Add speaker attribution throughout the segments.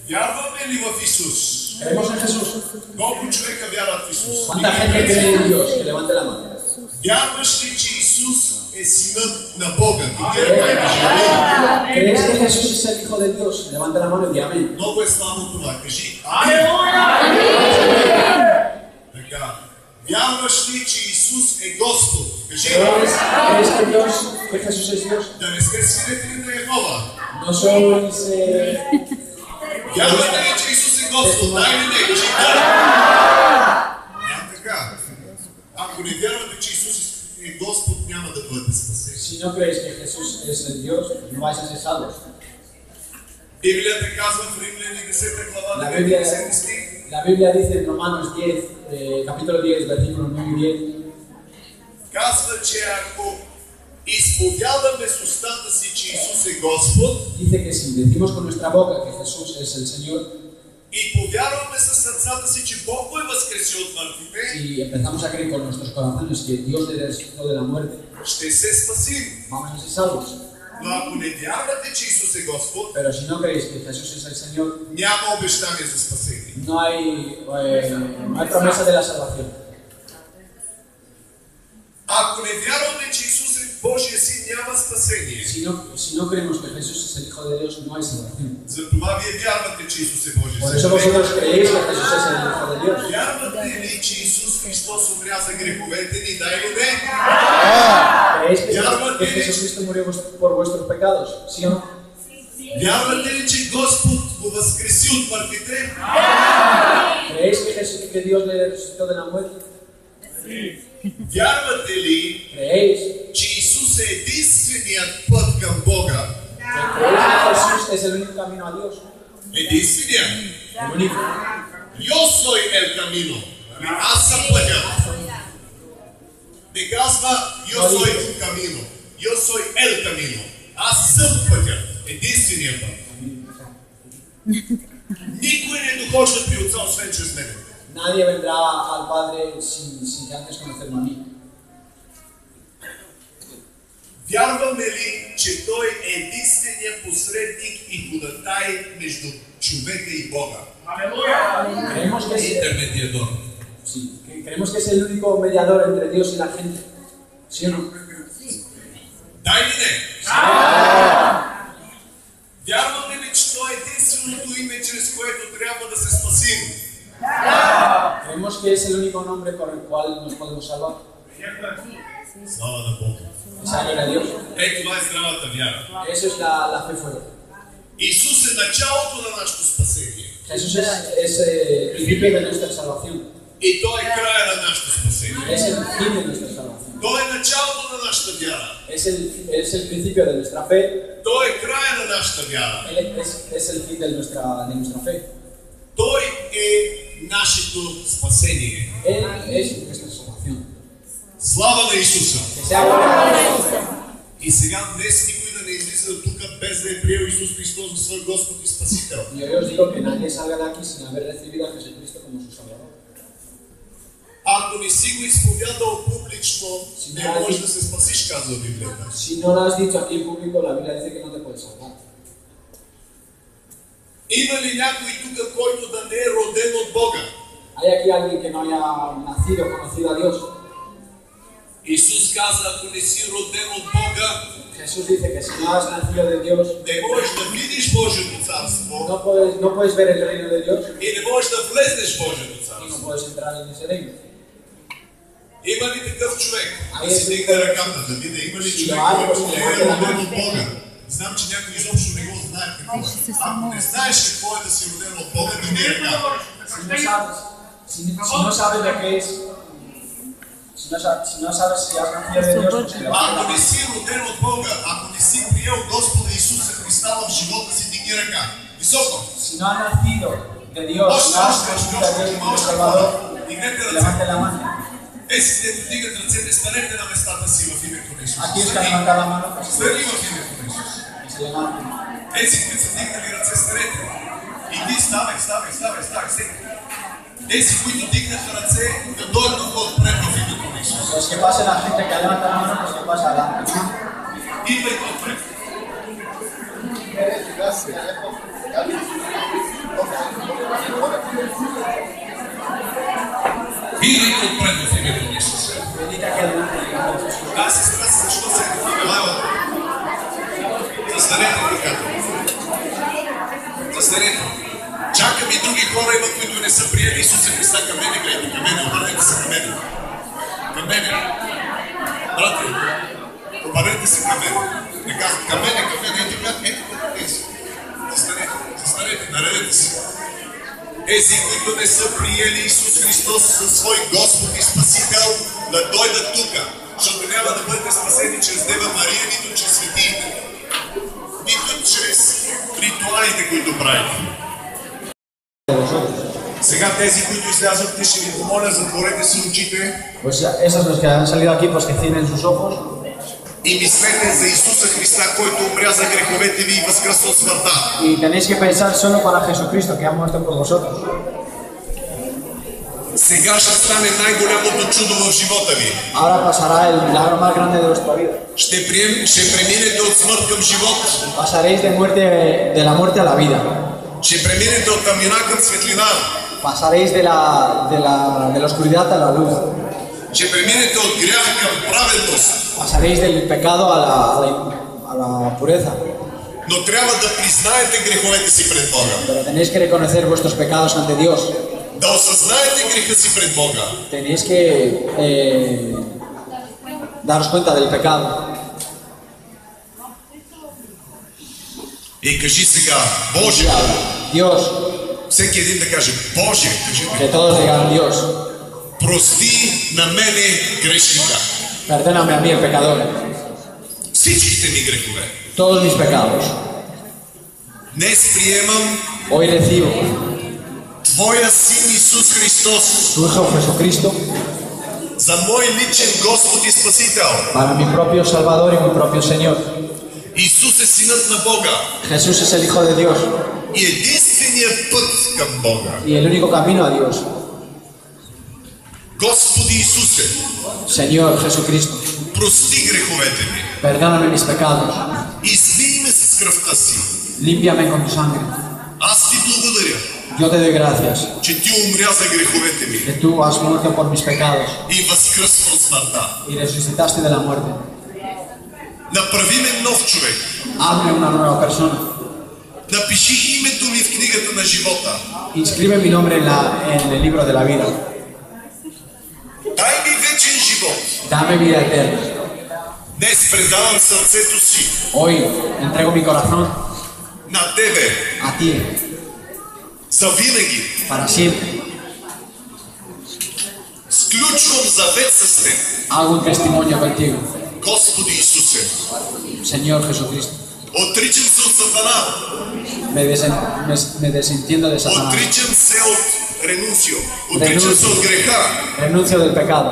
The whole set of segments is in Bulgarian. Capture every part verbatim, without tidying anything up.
Speaker 1: Вярваме ли в Исус?
Speaker 2: Creemos en Jesús.
Speaker 1: Колко човека вярват в Исус?
Speaker 2: ¿Cuánta gente cree en Dios? Que levante la mano.
Speaker 1: Вярваш ли, че Исус е синът на Бога?
Speaker 2: ¿Crees que Jesús es el Hijo de Dios? Levante la mano y di amén.
Speaker 1: Много е славно това. Кажи амин. Така. Вярваш ли, че Исус е Господ? Кажи.
Speaker 2: ¿Crees que Dios, que Jesús es Dios?
Speaker 1: Да не сте свидетели на Йехова.
Speaker 2: No sois... Eh...
Speaker 1: Вярвате ли, че Исус е Господ? Дай ли не? Кажи да. Няма така. Ако не вярвате, че Исус е Господ, няма да бъдете спасени.
Speaker 2: Si no creéis que Jesús es el Dios, no vais a ser salvos.
Speaker 1: Библията казва в Римляни десета глава,
Speaker 2: La Biblia,
Speaker 1: деветдесети стих.
Speaker 2: la Biblia dice en Romanos diez, eh, capítulo diez, versículos nueve y diez.
Speaker 1: Казва, че ако изповядаме с устата си, че Исус е Господ,
Speaker 2: Dice que si decimos con nuestra boca que Jesús es el Señor,
Speaker 1: и повярваме със сърцата си, че Бог го е възкресил от мъртвите,
Speaker 2: y empezamos a creer con nuestros corazones que Dios le resucitó de la muerte,
Speaker 1: ще се spasим.
Speaker 2: vamos a ser salvos.
Speaker 1: Но ако не вярвате, че Исус е Господ,
Speaker 2: Pero si no creéis que Jesús es el Señor,
Speaker 1: няма обещание за спасение.
Speaker 2: no hay, eh, no hay promesa de la salvación.
Speaker 1: Ако не вярваме, че Исус е Божия син, няма спасение.
Speaker 2: Si no, si no creemos que Jesús es el Hijo de Dios, no hay salvación.
Speaker 1: Затова вие вярвате, че Исус е Божия
Speaker 2: Por
Speaker 1: син.
Speaker 2: eso vosotros creéis que Jesús es el Hijo de Dios.
Speaker 1: Вярвате ли, че Исус Христос умря за греховете ни? Да или не?
Speaker 2: ¿Creéis que, que Jesucristo murió por vuestros pecados? ¿Sí o no?
Speaker 1: Вярвате ли, че Господ го възкреси от мъртвите?
Speaker 2: ¿Creéis que, Jesús, que Dios le resucitó de la muerte?
Speaker 1: Вярвате ли,
Speaker 2: ¿Creéis
Speaker 1: че Исус е единственият път към Бога?
Speaker 2: que creéis que Jesús es el único camino a Dios?
Speaker 1: Единственият.
Speaker 2: El único.
Speaker 1: Yo soy el camino. Аз съм пътя. Не казва yo soy un camino. Yo soy el camino. Аз съм пътя. Единственият път. Никой не дохожда при Отца, освен чрез мен.
Speaker 2: Nadie vendrá al Padre sin, sin que antes conocerme a mí.
Speaker 1: Вярваме ли, че Той е единственият посредник и ходатай между човека и Бога?
Speaker 2: Creemos que es,
Speaker 1: Интермедиадор.
Speaker 2: sí, que creemos que es el único mediador entre Dios y la gente. ¿Sí o no?
Speaker 1: Дай ли не? Вярваме ли, че Той е единственото име, чрез което трябва да се спасим?
Speaker 2: Creemos que es el único nombre por el cual nos podemos salvar.
Speaker 1: Слава на Бога.
Speaker 2: Esa gloria a Dios.
Speaker 1: Е, това е здравата вяра.
Speaker 2: Eso es la, la fe fuerte.
Speaker 1: Исус е началото на нашето спасение.
Speaker 2: Jesús es, es eh, el principio de nuestra salvación.
Speaker 1: И Той е края на нашето спасение.
Speaker 2: Es el fin de nuestra salvación.
Speaker 1: Той е началото на нашата вяра.
Speaker 2: Es el, es el principio de nuestra fe.
Speaker 1: Той е края на нашата вяра.
Speaker 2: Él es, es el fin de nuestra, de nuestra fe.
Speaker 1: Той е нашето спасение.
Speaker 2: Él es nuestra salvación.
Speaker 1: Слава на Исуса!
Speaker 2: Que sea gloria.
Speaker 1: И сега днес никой да не излиза от тук без да е приел Исус Христос за свой Господ и Спасител.
Speaker 2: Y yo os digo que nadie salga de aquí sin haber recibido a Jesucristo como su Salvador.
Speaker 1: Ако не си го изповядал публично, не можеш да се спасиш, казва Библията.
Speaker 2: Si no lo has dicho aquí en público, la Biblia dice que no te puedes salvar.
Speaker 1: Има ли някой тук, който да не е роден от Бога?
Speaker 2: ¿Hay aquí alguien que no haya nacido, conocido a Dios?
Speaker 1: Исус каза, ако не си роден от Бога,
Speaker 2: Jesús dice que si no has nacido de Dios,
Speaker 1: не можеш да видиш Божието царство
Speaker 2: no puedes, no puedes ver el reino de Dios
Speaker 1: и не можеш да влезнеш в Божието
Speaker 2: y no
Speaker 1: царство.
Speaker 2: puedes entrar en ese reino.
Speaker 1: Има ли такъв човек?
Speaker 2: Ами,
Speaker 1: Да си дигне ръката, да видя. Има ли човек, който не е роден от Бога? Знам, че някой изобщо не го знае какво е. Ако не знаеш какво е да си роден от Бога, дигни ръката.
Speaker 2: Si no sabes, si, si no sabes lo que es, si no, sabes, si no sabes si has nacido de Dios, pues levanta
Speaker 1: Ако
Speaker 2: la
Speaker 1: не
Speaker 2: mano.
Speaker 1: си роден от Бога, ако не си приел Господа Исуса Христа в живота си, дигни ръка. Високо.
Speaker 2: Si no has nacido de Dios, si no has conocido a Dios como Salvador,
Speaker 1: Дигнете ръце.
Speaker 2: levante la mano.
Speaker 1: Тези, дето дигат ръцете, станете на местата си в името на Исус.
Speaker 2: Aquí está levantada la mano, pues
Speaker 1: Стани в името на Исус.
Speaker 2: se levanta.
Speaker 1: Тези, които са дигнали ръце, станете. И ти ставай, ставай, ставай, ставай, седи. Тези, които дигнаха ръце, да дойдат отпред в името на Исус.
Speaker 2: Pues que pase la gente que levanta la mano, pues que pase adelante.
Speaker 1: Идвайте отпред. Идете отпред в името на Исус.
Speaker 2: Venid aquí adelante en el nombre de Jesús.
Speaker 1: Да, сестра, защо се елава? Застанете ръката. Застанете. Чакам и други хора има, които не са приели Исуса Христа. Към мене гледайте, към мене, обърнете се към мене. Към мене. Брате, обърнете се към мене. Не казват към мене, към мене. Ето гледат, ето гледат тези. Застанете, застанете, наредете се. Ези, които не са приели Исус Христос със свой Господ и Спасител, да дойдат тука, защото няма да бъдете спасени чрез Дева Мария, нито чрез светиите, нито чрез ритуалите, които правите. Сега тези, които излязат, ще ви помоля, затворете си очите.
Speaker 2: Pues esos los que han salido aquí, pues que cierren sus ojos.
Speaker 1: И мислете за Исуса Христа, който умря за греховете ви и възкръсна от смъртта.
Speaker 2: Y tenéis que pensar solo para Jesucristo, que ha muerto por vosotros.
Speaker 1: Сега ще стане най-голямото чудо в живота ви.
Speaker 2: Ahora pasará el milagro más grande de vuestra vida.
Speaker 1: Ще, прием, ще преминете от смърт към живот.
Speaker 2: Pasaréis de muerte, de la muerte a la vida.
Speaker 1: Ще преминете от тъмнина към светлина.
Speaker 2: Pasaréis de la, de la, de la oscuridad a la luz.
Speaker 1: Ще преминете от грях към праведност.
Speaker 2: Pasaréis del pecado a la, a la, a la pureza.
Speaker 1: Но трябва да признаете греховете си пред Бога.
Speaker 2: Pero tenéis que reconocer vuestros pecados ante Dios.
Speaker 1: Да осъзнаете греха си пред Бога.
Speaker 2: Tenéis que eh, daros cuenta del pecado.
Speaker 1: И кажи сега, Боже,
Speaker 2: Dios,
Speaker 1: всеки един да каже, Боже, кажи
Speaker 2: que todos digan Dios,
Speaker 1: прости на мене грешника.
Speaker 2: perdóname a mí el pecador,
Speaker 1: Всичките ми грехове.
Speaker 2: todos mis pecados.
Speaker 1: Днес приемам
Speaker 2: Hoy recibo
Speaker 1: Твоя Син Исус Христос
Speaker 2: tu Hijo Jesucristo
Speaker 1: за мой личен Господ и Спасител.
Speaker 2: para mi propio Salvador y mi propio Señor.
Speaker 1: Исус е Синът на Бога
Speaker 2: Jesús es el Hijo de Dios
Speaker 1: и единственият път към Бога.
Speaker 2: y el único camino a Dios.
Speaker 1: Господи Исусе,
Speaker 2: Señor Jesucristo,
Speaker 1: прости греховете ми.
Speaker 2: perdóname mis pecados,
Speaker 1: Измий ме с кръвта си.
Speaker 2: límpiame con tu sangre.
Speaker 1: Аз ти благодаря,
Speaker 2: Yo te doy gracias
Speaker 1: че ти умря за греховете ми
Speaker 2: que tú has muerto por mis pecados
Speaker 1: и възкръсна от смъртта.
Speaker 2: y resucitaste de la muerte.
Speaker 1: Направи ме нов човек.
Speaker 2: Hazme una nueva persona.
Speaker 1: Напиши името ми в книгата на живота.
Speaker 2: Inscribe mi nombre en, la, en el libro de la vida.
Speaker 1: Дай ми вечен живот.
Speaker 2: Dame vida eterna.
Speaker 1: Днес предавам сърцето си
Speaker 2: Hoy entrego mi corazón
Speaker 1: на Тебе
Speaker 2: a ti
Speaker 1: за винаги.
Speaker 2: para siempre.
Speaker 1: Сключвам завет с Теб.
Speaker 2: Hago un testimonio contigo,
Speaker 1: Господи Исусе,
Speaker 2: Señor Jesucristo.
Speaker 1: отричам се от Сатана.
Speaker 2: Me, desen, me, me desentiendo de Satanás.
Speaker 1: Отричам се от ренунцио. Отричам се от греха.
Speaker 2: Renuncio del pecado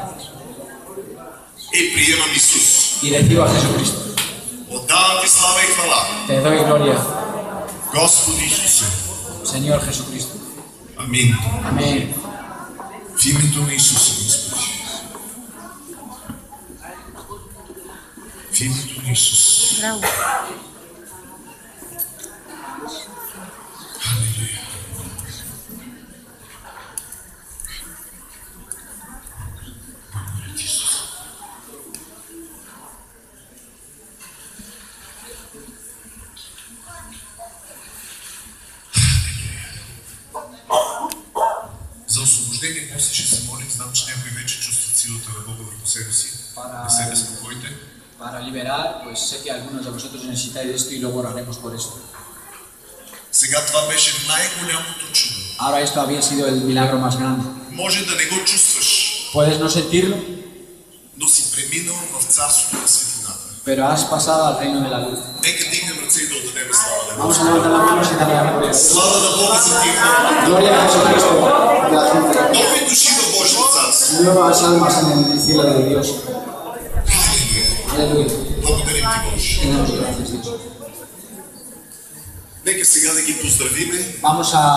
Speaker 1: И приемам Исус.
Speaker 2: y recibo a Jesucristo.
Speaker 1: Отдавам Ти слава и хвала.
Speaker 2: Te doy gloria,
Speaker 1: Господи Исусе.
Speaker 2: Señor Jesucristo.
Speaker 1: Амин.
Speaker 2: Amén.
Speaker 1: В името на Исуса, Господи. В името на Исус.
Speaker 3: Браво.
Speaker 1: Халелуя. Благодаря Ти, Исус. За освобождение после ще се молим. Знам, че някои вече чувстват силата на Бога върху себе си. Не се безпокойте.
Speaker 2: Para liberar, pues sé que algunos de vosotros necesitáis esto y luego oraremos por esto.
Speaker 1: Сега това беше най-голямото чудо.
Speaker 2: Ahora esto había sido el milagro más grande.
Speaker 1: Може да не го чувстваш,
Speaker 2: Puedes no sentirlo,
Speaker 1: но си преминал в царството на светлината.
Speaker 2: pero has pasado al reino de la luz.
Speaker 1: Нека дигнем ръце и да отдадем слава на
Speaker 2: Vamos
Speaker 1: Бога.
Speaker 2: a levantar las manos y darle la gloria.
Speaker 1: Слава на Бога за тия хора.
Speaker 2: Gloria a Jesucristo, a la gente.
Speaker 1: Нови души в Божието царство.
Speaker 2: Nuevas almas en el cielo de Dios.
Speaker 1: Халелуя.
Speaker 2: Aleluya.
Speaker 1: Благодарим Ти, Боже.
Speaker 2: Te damos gracias, Dios.
Speaker 1: Нека сега да ги поздравиме
Speaker 2: Vamos a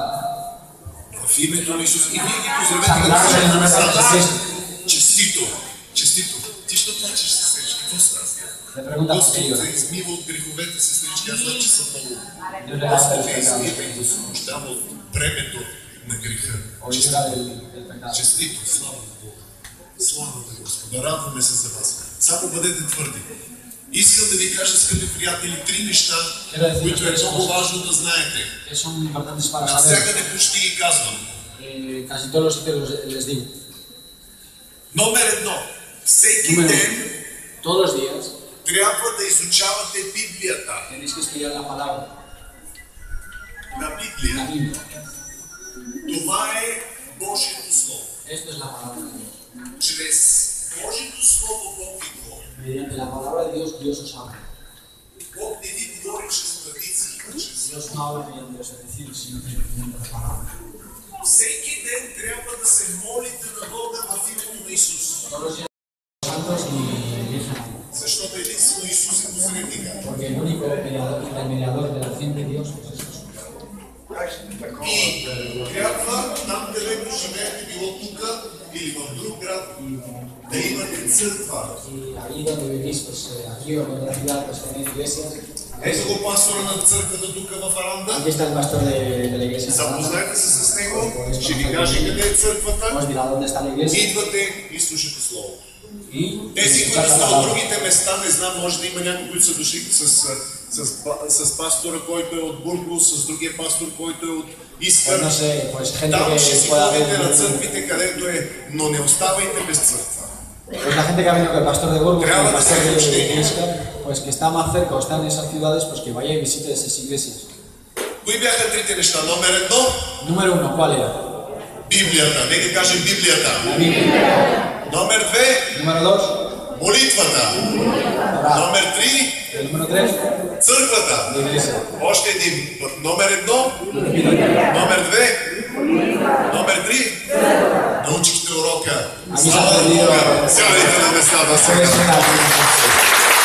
Speaker 1: в името на Исус. И вие ги поздравете
Speaker 2: saludarlos en el nombre de
Speaker 1: като
Speaker 2: Jesucristo.
Speaker 1: честито. Честито. Ти що плачеш, сестричка? Какво става?
Speaker 2: Te pregunta por
Speaker 1: Господ
Speaker 2: qué
Speaker 1: те
Speaker 2: lloras.
Speaker 1: измива от греховете, сестрички. Аз знам, че съм много.
Speaker 2: Dios le da
Speaker 1: Господ
Speaker 2: el
Speaker 1: те
Speaker 2: pecado.
Speaker 1: измива и те освобождава от бремето на греха.
Speaker 2: Hoy será el, el pecado.
Speaker 1: Честито, слава на Бога. Слава на Господа. Радваме се за вас. Само бъдете твърди. Искам да ви кажа, скъпи приятели, три неща, които е много важно да знаете. Навсякъде почти ги казвам.
Speaker 2: Casi todos los sitios les digo.
Speaker 1: Номер едно. Всеки ден
Speaker 2: todos los días
Speaker 1: трябва да изучавате Библията.
Speaker 2: Tenéis que estudiar la palabra.
Speaker 1: На Библия.
Speaker 2: La Biblia.
Speaker 1: Това е Божието Слово.
Speaker 2: Esto es la palabra de Dios.
Speaker 1: Чрез Божието Слово Бог ви говори.
Speaker 2: Mediante la palabra de Dios, Dios os habla.
Speaker 1: Бог не ви говори чрез традиции, чрез...
Speaker 2: Dios no habla mediante los decires, sino mediante la palabra.
Speaker 1: Всеки ден трябва да се молите на Бога в името на Исус.
Speaker 2: Todos los días santos y virgen.
Speaker 1: Защото единствено Исус е посредника.
Speaker 2: Porque el único intermediador de la acción de Dios es Jesús.
Speaker 1: И трябва там, където живеете, било тук или в друг град, да имате църква.
Speaker 2: Y ahí donde vivís, pues aquí o en otra ciudad, pues tenéis iglesias.
Speaker 1: Ето го пастора на църквата тук в Аранда.
Speaker 2: Aquí está el pastor de, de la iglesia.
Speaker 1: Запознайте се с него, ще ви каже къде е църквата.
Speaker 2: Os dirá dónde está la iglesia.
Speaker 1: Идвате и слушате Слово.
Speaker 2: Y
Speaker 1: Тези, които са от другите места, не знам, може да има някои, които са дошли с, с, с, с пастора, който е от Бургос, с другия пастор, който е от Искър.
Speaker 2: Pues no sé, pues gente
Speaker 1: Там
Speaker 2: que
Speaker 1: ще си
Speaker 2: pueda
Speaker 1: ходите
Speaker 2: haber.
Speaker 1: на църквите, където е, но не оставайте без църква.
Speaker 2: Pues la gente que ha venido con el pastor de Burgos,
Speaker 1: Трябва
Speaker 2: con el
Speaker 1: да
Speaker 2: pastor
Speaker 1: се
Speaker 2: de
Speaker 1: общение.
Speaker 2: Isca, pues que está más cerca o está en esas ciudades, pues que vaya y visite esas iglesias.
Speaker 1: Кои бяха трите неща? Номер едно,
Speaker 2: Número uno, ¿cuál era?
Speaker 1: Библията. Нека кажем Библията.
Speaker 2: La Biblia.
Speaker 1: Номер две,
Speaker 2: Número dos,
Speaker 1: молитвата.
Speaker 2: orar.
Speaker 1: Номер три,
Speaker 2: El número tres,
Speaker 1: църквата.
Speaker 2: la iglesia.
Speaker 1: Още един. Номер едно,
Speaker 2: Repito,
Speaker 1: номер две, номер три, научихте урока.
Speaker 2: Ами
Speaker 1: Слава
Speaker 2: за
Speaker 1: Бога!
Speaker 2: Бога!
Speaker 1: Сядайте на местата
Speaker 2: puede
Speaker 1: сега.
Speaker 2: ser la